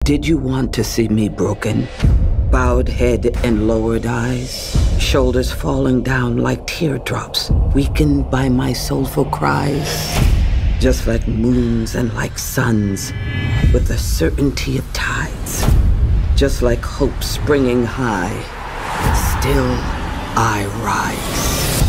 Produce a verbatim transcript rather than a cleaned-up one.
Did you want to see me broken? Bowed head and lowered eyes, shoulders falling down like teardrops, weakened by my soulful cries. Just like moons and like suns, with the certainty of tides. Just like hope springing high, still I rise.